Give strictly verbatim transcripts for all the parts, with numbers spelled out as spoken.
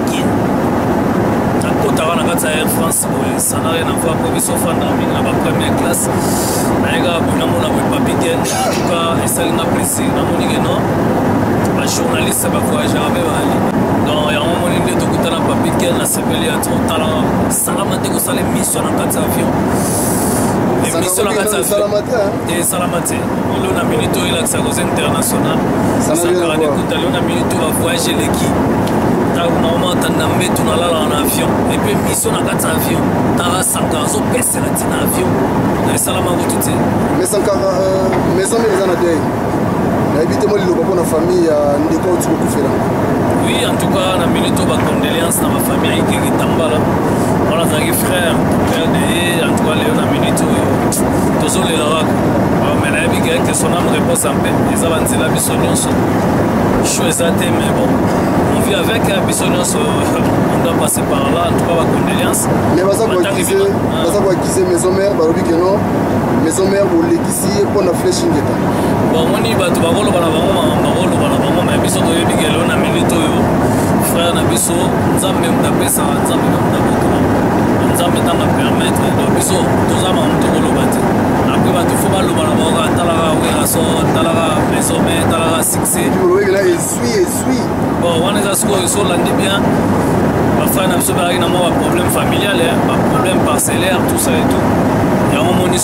Guinée. Kotara na kati ya Air France, ça n'a rien à voir pour biso fanda na ba première classe. Naïga bona mona bo papigène, en tout cas essayer na plaisir na moni que non. Ba journaliste ba voyageur ba bali. Donc ya mo moni de to kutana papigène na sepeli ya tala salamate ko sale mission na kati ya avion. Mission na kati ya salamate. Et salamate. Lo na minute il a sa cause internationale. Ça n'a rien à voir. Lo na minute va voyager l'équipe. Normalement, tu as mis ton en avion. Et puis, mission dans quatre avions. Tu as cinq ans, tu as baissé la tine avion. Tu as salam à tout. Mais cinq ans, maison, mais les années. Habitez-moi le papa la famille, on est quoi tu peux faire? Oui, en tout cas, on a mis les condoléances dans ma famille qui est Tambala. On a des frères, père de en tout cas, on a mis les tout. Toujours les Larak. Mais la vie que son âme repose en paix. Les avancées la mission. Chouette, mais bon. On vit avec un bisognos, on doit passer par là, en tout cas, la condoléance. Mais vas-y, on va acquiser maison mère, barobi que non, maison mère ou l'équipe pour la flèche ingéta. Bon, on y va, tu vas voir le balabon, on va voir le balabon, mais bisous de Bigel, on a mis le toyo. Frère, on a bisous, on a même tapé ça, on a même tapé tout. On a même tapé permettre, donc bisous, tout ça, on a tout le bâti. Après, tu faut pas le balabon, talara, oui, la sorte, talara, maison mère, talara, succès. Là, il suit, il suit. Bon, on est à ce qu'on soit là, bien. Parfois, on a un problème familial, un problème parcellaire, tout ça et tout. Il y a un moment où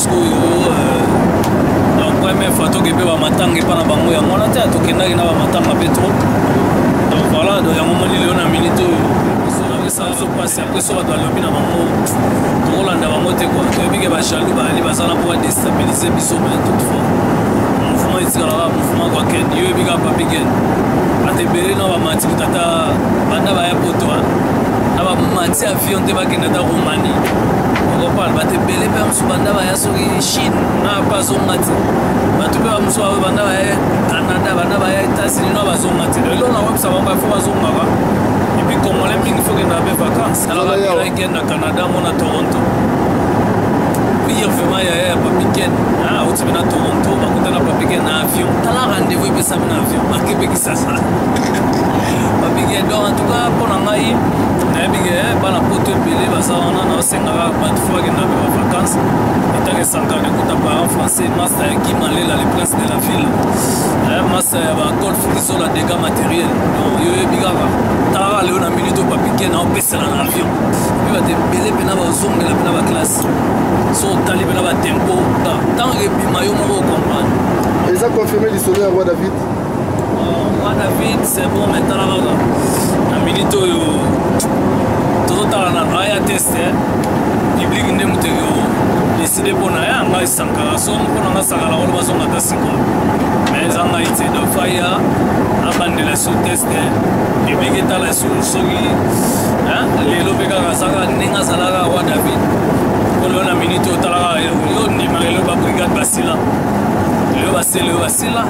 la première fois que je vais m'attendre, je vais m'attendre, je vais m'attendre, je vais m'attendre. Donc voilà, il y a un moment où on a mis tout. Ça se passe, après ça, on doit le bien à maman. Tout le monde a monté quoi. Tu veux que les jaloux, les bazars pour déstabiliser les bisous, mais toutefois. Mouvement ici, là, mouvement quoi que Dieu, biga pas biga. Ate belé non va mati tata, banda ba ya poto, aba mati avion te ba kenata Roumanie. On parle, ba te belé pe msu banda ba ya soki Chine, na pas zo mati. Ba tu pe msu banda ba ya Canada, banda ba ya États-Unis, no ba zo mati. Le long na web ça va pas faut ba zo ngaba. Et puis comme on l'aime, il faut que na be vacances. Alors la il na Canada, mon à Toronto. Puis vraiment ya ya pas weekend. Ah, au na Toronto, ba kuta na pas weekend na avion. Tala rendez-vous pe ça na avion. Ba ke pe ki ça ça. Ba weekend donc en tout cas pour na ngai na bigé ba na poto belé ba ça on a sengara pas de fois que na be vacances. Et que ça quand écoute parent français, master qui malé là les princes de la ville. Eh master ba golf qui la dégâts matériels. Donc yo biga tala le na minute pas piquer na opé na avion. Puis ba te belé pe na ba zonga la na ba classe. So tali pe na ba tempo. Tant que bimayo mo comprendre. Ils ont confirmé l'histoire de roi David. Roi David c'est bon maintenant là. Na minute yo tout tala na aya tester. Public ndem te yo décidé pour na ngai sankara so pour na sakala o ba so ngata siko. Mais zanga ite do fire abandela sous test et bigeta la sous sogi hein les lobeka saka ninga salaka roi David. Pour na minute tala yo ni marelo ba brigade basila. Le basila le basila.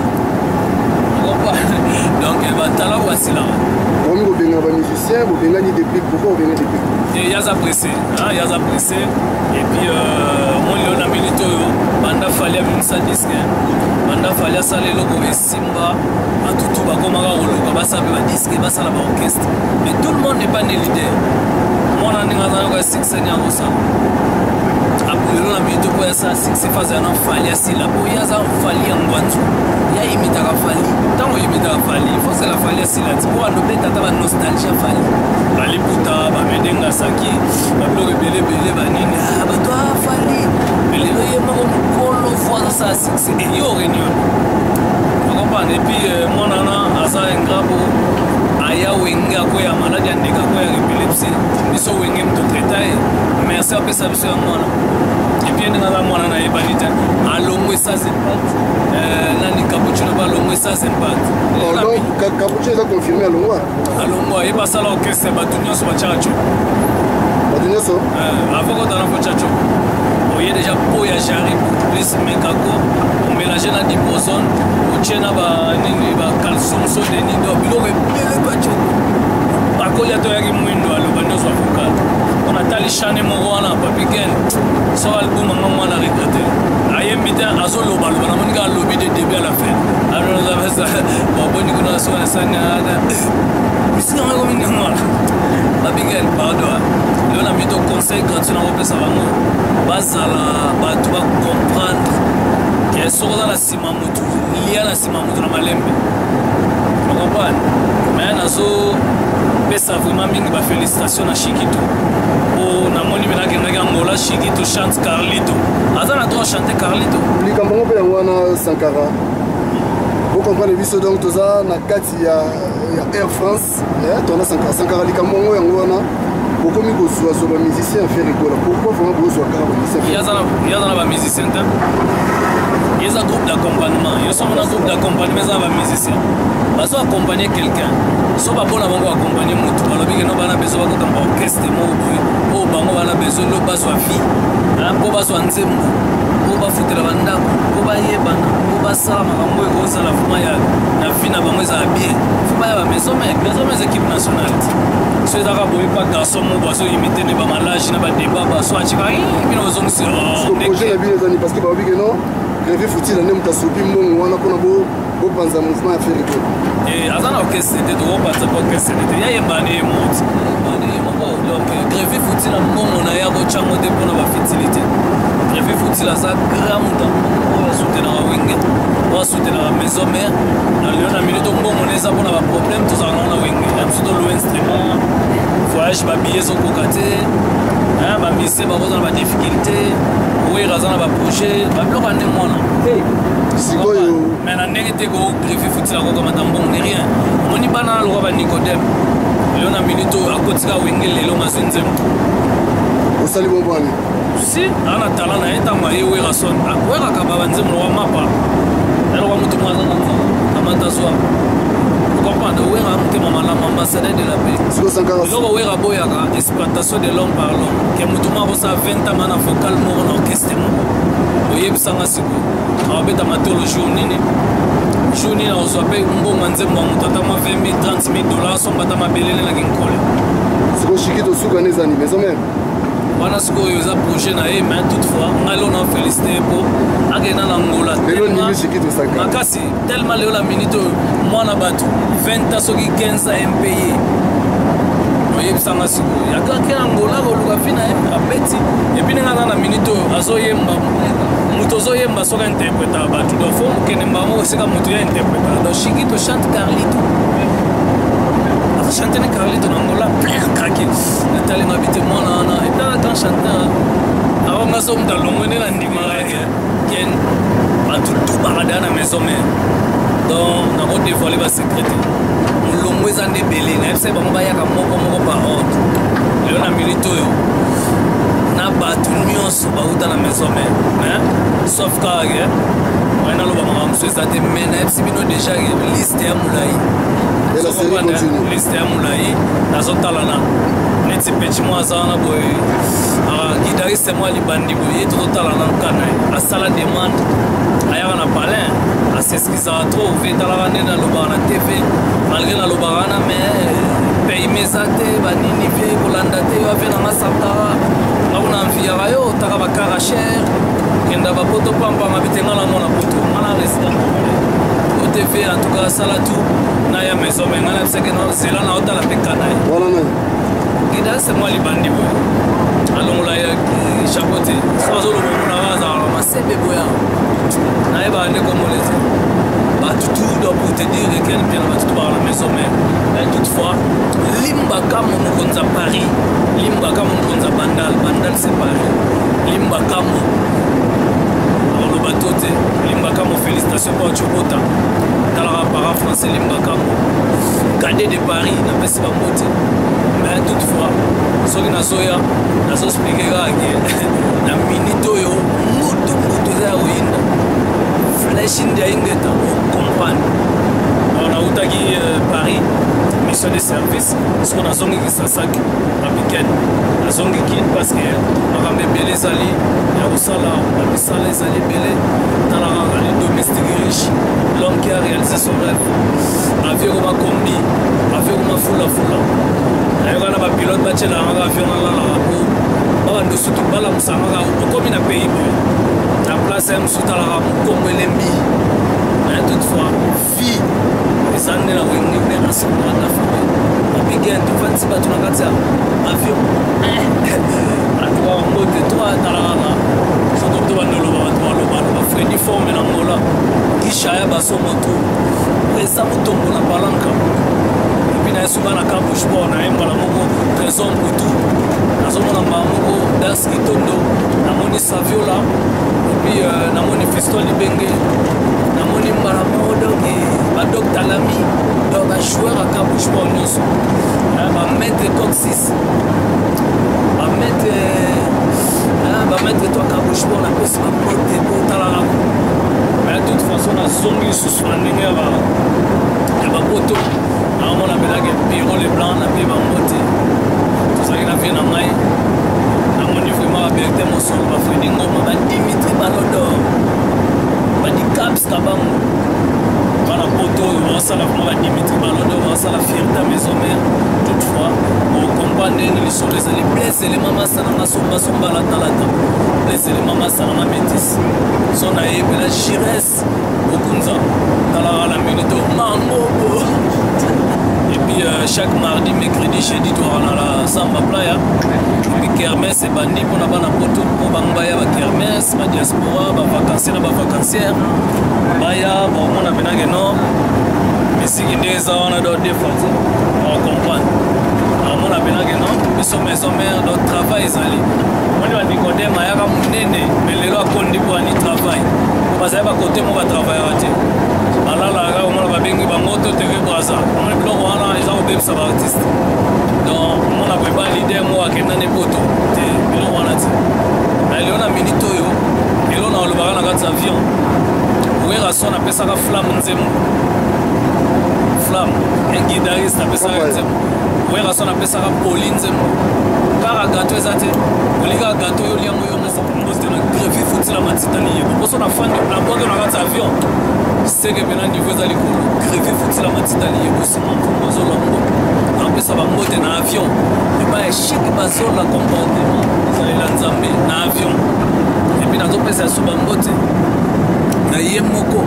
Donc il va tala basila. On va bien avoir musicien, on va bien gagner des pics, pourquoi on va gagner des pics? Il y a apprécié, hein, il y a apprécié. Et puis, moi, il y a un minute, banda fallia sa disque, banda fallia saler logo et Simba, à tout tout, comme un logo, bah ça va disque, bah ça la orchestre. Mais tout le monde n'est pas né leader. Moi, on a un six seigneurs au sein. Après, on a mis tout pour ça, six c'est phase un fallia si la boue, il y a un fallia en guantou. Il y a imité à falli. Tant qu'il imité à falli, il faut que la fallia si la pour adopter ta nostalgie falli. Bali puta, ba medenga saki, ba blog belé belé ba nini, ah ba toi falli. Mais les loyers m'ont colo voir ça c'est et yo réunion. Vous comprenez? Et puis moi nana asa ngabo aya wenga ko ya maladie ndeka ko ya épilepsie. Biso wenge mto traiter. Merci à pesa biso mwana. Et puis nana mwana na ebanita. Alongwe ça c'est pas. Euh nani cappuccino ba longwe ça c'est pas. Alors cappuccino a confirmé à Longwa. À Longwa, il passe à l'orchestre Batunio sur Bachacho. Batunio so? Euh avant qu'on a Bachacho. Il y a déjà Poya Jari plus Mekako. On mélange na diposon, on tient na ba nini ba calcium so de nido bilo ke bele bacho. Akolia to yaki mwindo alo bando so vocal. On a tali chane mo wana pa weekend. So album ngomwa na regretter. Ayem bita azolo balo na monika lobby de début à la fin. Alors ça va ça. Bon boni kuna so na sana. Misi ngoma ngomwa. napesaki bafélicitation na Chiquito o namoni mena akendaki Angola Chiquito chante Carlito aza na droit chante Carlito likambo ngo mpe yango wana Sankara bocomprendre biso donc toza na kati ya Air France tona Sankara Sankara likambo ngo yango wana bokomi kozwazwa bamusicien afe rigola pourquoi vraiment bozwa kaka bamusicien yaza na bamusicien te yeza groupe d'accompagnement yo somo na groupe d'accompagnement eza na bamusicien bazo accompagner quelqu'un so bapona bango accompagner mutu balobi ke no bana besoin bakokamba orchestre moko boye oyo bango bana besoin lo bazwa vie mpo bazwa nzembo mpo bafutela bandako mpo bayebana mpo basala makambo ekozala fuma na vie na bango ezala bien fuma ya bamesomec mesomec équipe nationale so ezaka boye pa garçon moko azoimite ne bamalage na badeba baso acika bino ozongisela projet na bino ezani parce que balobi ke no Révé faut-il aller me soupi mon wana kona bo bo panza mouvement à faire et azana orchestre de do panza orchestre de ya yembane mot bani mo donc Révé faut-il la mon na ya ko chango de pona ba fertilité Révé faut-il la ça grand temps on va soutenir la wing on va soutenir la maison mère na lieu na minute bon on est ça pona ba problème tout ça na wing am surtout le instrument voyage ba billet so kokate hein ba mise ba boza ba difficulté oui razana ba projet ba bloc ane mona sikoyo mais na ndenge te ko greffe futila ko komata mbongo ni rien moni bana lo ba Nicodème leo na minute akotika wengele lelo mazinze osali bombani si ana tala na eta ma ye wera son wera ka ba nzemo wa mapa elo wa mutu mwaza na amata swa comprendre wera mutema malama ambassadeur de la paix siko Sankara loko wera boyaka exploitation de l'homme par l'homme ke mutu mwa bosa vingt ans mana vocal moko na orchestre moko oyebisanga siko awabeta matolo jour nini jour nini ozwa mpe mbongo nzembo ya moto ata mwa vingt mille trente mille dollars sombata mabelele naki nkole siko Chiquito suka nezani maison mère wana sikoyo eza projet na ye mais toutefois ngai leo na félicité po akenda na Angola makasi tellement leo la minute oyo mwana bato vingt ans soki quinze ans impayé oyebisanga sikoyo yakake na Angola koluka fi na ye abeti epuis ndenge aza na minute oyo azoyemba moto ozoyemba soki interprétaka bato donc fo mokende mbango esika moto ya interprétaka donc Chiquito chante Carlito chante ne Carlito na Angola plein craqué natalenga bite mwana wana etala grand chanteur awanga so muta longwene na ndima ken bato tubaka da na maison mère donc nako dévoiler ba secret mulongo eza nde ebele nayebisa bango bayaka moko moko par ordre lelo na minute oyo na bato nyonso bauta na maison mère mais sauf kaka wana loba makambo so eza te mais nayebisi bino déjà liste ya molai liste ya molai nazotala na neti peti mwa aza wana boye guitariste mwa libandi boye tozotala na nkana ye asala demande ayaka na palin aseskisaka trop ve talaka nde nalobaka na tv malgré nalobaka wana mais payme eza te banini vie kolanda te yo ave nanga sankara ngakuna mviyaka yo otaka bakara chere kenda bapoto pampanga bitenga na mona poto ngana resident O T V en tout cas sala tout na ya maison mais ngana biseke no zela na otala pekana ye wala na gida c'est moi libandi boye alongola ya chapote sozo lo mona baza ma sebe boya na eba ne komolete bato tout doit pour te dire quel bien bato tout par la maison mais toutefois limba kamo mokonza Paris limba kamo mokonza Bandal Bandal c'est Paris limba kamo le bateau te limba kamo félicitations pour Chobota talaka para français limba kamo cadet de Paris na pesi bango te mais toutefois soki nazoya nazoexplike kaka na minute oyo mutu mutu eza ya koyinda flèche nde ayingeta ocomprendre nautaki Paris mission de service soko nazongikisa sak na weekend nazongiki parce que makambo ebele ezali ya kosala bamisala ezali ebele talaka les domestiques riche l'homme qui a réalisé son rêve avion koma kombi avion koma fulafula nayoka na bapilote batyelakaka avion nalalaka po babando sutu balamusangaka okomi na pays boye na place ya mosu talaka mokongo elembi mais toutefois vie eza nde na wenge nde nasengaa nafume abigene tofandisi bato na kati ya avion atuka bango te to atalakaka soto to bandoloba bato balobaloba fredi forme na ngola kishaya basomo to eza motombo na balanka epi na ye suka na kambushport na ye mbala moko Jason Poutou nazomona mbamoko Das Kitondo namoni Saviola epuis namoni Fiston Libenge namoni mbala moko donc badocteur Lami donc bajoueur à Kaboucheport nyonso bamaître Coxis bamaître bamaître to Kaboucheport napesi bapote botalaka mais de toute façon nazongi lisusu na ndenge ya bapoto naomona belake Piro Leblanc na mpe bango te tozalaki na vie na ngai namoni vraiment baberté mosolo bafredi ngoma badimitri balodor badikaps kabango bana poto oyo baosala vraiment badimitri balodor baosala fierté maison mare toutefois okompa ndenge lisolo ezali bles elema masananga sombasomba latalata bles elema masananga métis so nayebela gires okunza talaka na minute mangobo. Et puis euh, chaque mardi, mercredi, jeudi, tu auras la Samba Playa. Et puis Kermesse et Bandi pour la bana poto, pour Bambaya, Kermesse, ma diaspora, ma vacancière, ma vacancière. Baya, bon, on a bien que non. Mais si il y a des ans, on a d'autres défenses, on va comprendre. Alors, on a bien que non. Nous sommes maison mère, notre travail est allé. On va dire que Nikodème, il y a un néné, mais les gens qui ont dit travail. Parce que côté, on va travailler. Alors là, on va bien que moto T V Braza. On va bien voir les gens qui sont artistes. Donc, on a pas l'idée moi qui n'a pas tout. Mais on a dit. Mais on a minute yo. Et on a le baran à quatre avions. Où est son appelle ça la flamme nzemo. Flamme. Un guitariste appelle ça nzemo. Où est son appelle ça la Pauline nzemo. Car gâteau ezate. Oliga gâteau yo liango yo mo de la grève foot la matitali. Pour son fan de la boîte de la quatre avions. C'est que maintenant niveau zali ko crever fouti la matitali et aussi mon pozo longo en plus ça va monter dans avion et pas chic bazo la comportement zali la nzambe na avion et puis nazo pesa suba mbote na yemoko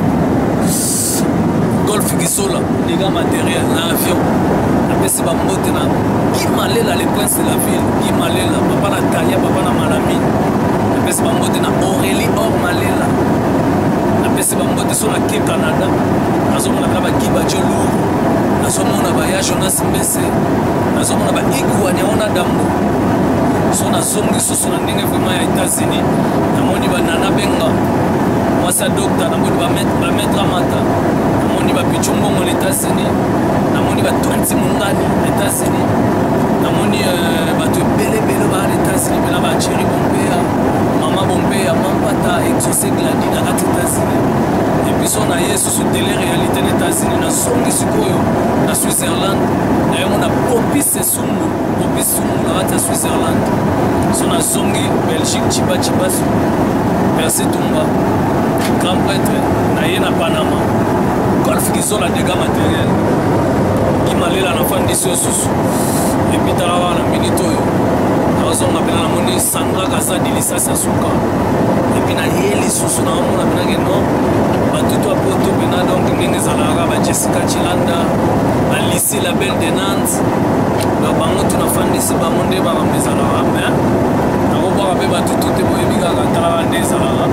golf gisola les gars matériel na avion après c'est ba mbote na Kimalela les princes de la ville Kimalela papa na Talia papa na Malami après c'est ba mbote na Aurélie Or Malela c'est pas moi sur la quai Canada nazo mona ba kiba jolo nazo mona ba ya Jonas Mbese nazo mona ba igwanya ona dambo so na zongi so so na ndenge vraiment ya États-Unis namoni ba Nana Benga mwasa docteur namoni ba mettre ba mettre amata namoni ba pichongo mo États-Unis namoni ba twenty mungani États-Unis namoni ba to bele bele ba États-Unis bela ba chéri bombea mama bombea mampata exaucé gladi na États-Unis. Et puis son aïe sur télé-réalité des États-Unis, na songi sikoyo, na Switzerland. D'ailleurs, on a Popis et Sumu, Popis Sumu, la rate à Switzerland. Son a songi, Belgique, Chiba Chiba, Percé Tumba, grand prêtre, naïe na Panama. Golf qui sont la dégâts matériels. Qui m'a l'air la fin d'ici au sous. Et puis t'as la minute. On appelle la monnaie Sandra Gaza de l'Issa Sasuka. Et puis na yeli susu na on appelle que non. Batuto apoto bena donc ngene zalaka ba Jessica Chilanda, ba lycée la belle de Nantes. Ba bango tuna fandisi ba monde ba mezala mais na ko ba be batuto te bo ebiga ka tala ndezala.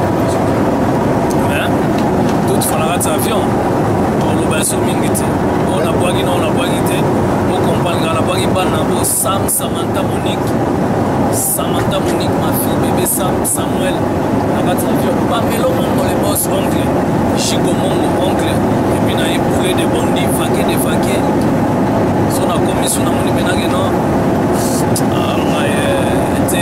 Mais tout fala ka avion. On le baisse au mingiti. On a boagi non on a boagi te. On comprend la boagi bana bo Sam Samantha Monique. Samantha Monique, ma fille, bébé Sam, Samuel, la Gatavio, Pamelo Mongo, les boss oncle, Chico Mongo, oncle, et puis na époulé de Bondi, Faké de Faké. Son a commis son amoni benage non. Ah, ma était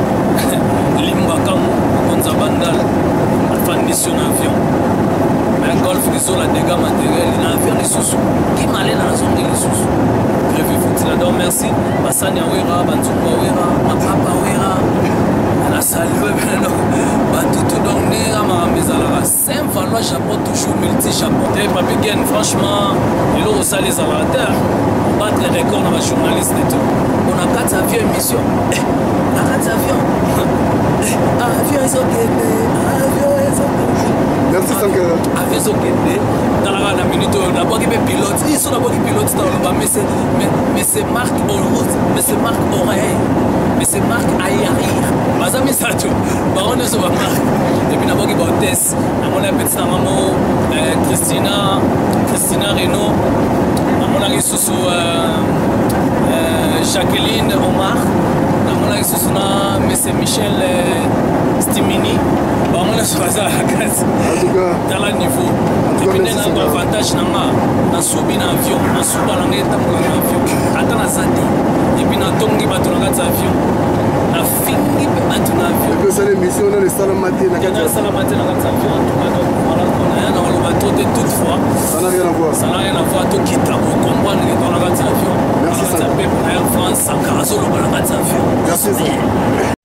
Limba Kamu, Gonza Bandal, Alpha Mission avion. Mais un golf qui sont la dégâts matériels, il a un avion, les sous. Qui m'a allé dans la zone des sous. Prévu faut-il adore, merci. Bassani Awera, Banzumba Awera, Mapapa Awera, la salle, Batutu Dongnera, Maramezala, Saint-Valois, chapeau, toujours multi-chapeau. Et Papigen, franchement, il a aussi les alateurs. On bat les records dans la journaliste et tout. On a quatre avions émission. On a quatre avions. Avions, ils ont gagné. Avions, ils ont gagné. Merci Sankara. Avions, ils ont gagné. Dans la minute, on a pas qui pilote. Ils sont d'abord qui pilotent dans le bas, mais c'est mais c'est marque en route, mais c'est marque oreille, mais c'est marque aïe. Mas amis ça tout. Bah on est sur la marque. Et puis d'abord qui va test. On a petite maman Christina, Christina Renault. On a qui sous Jacqueline Omar namona lisusu na Mese Michel Stimini bango nyonso baza na kati tala niveau epuis nde nango avantage nanga nasubi na avion nasuba nanga etambola na avion ata naza te epuis natongi bato na kati ya avion nafingi mpe bato na avion osala émission na esalama te na kati esalama te na kati ya avion naya na koloba to te toutefois ça n'a rien à voir ça n'a rien à voir tokita okomprendre ke to na kati ya avion na kati ya pepe na ya france sankara azoloba na kati ya avion merci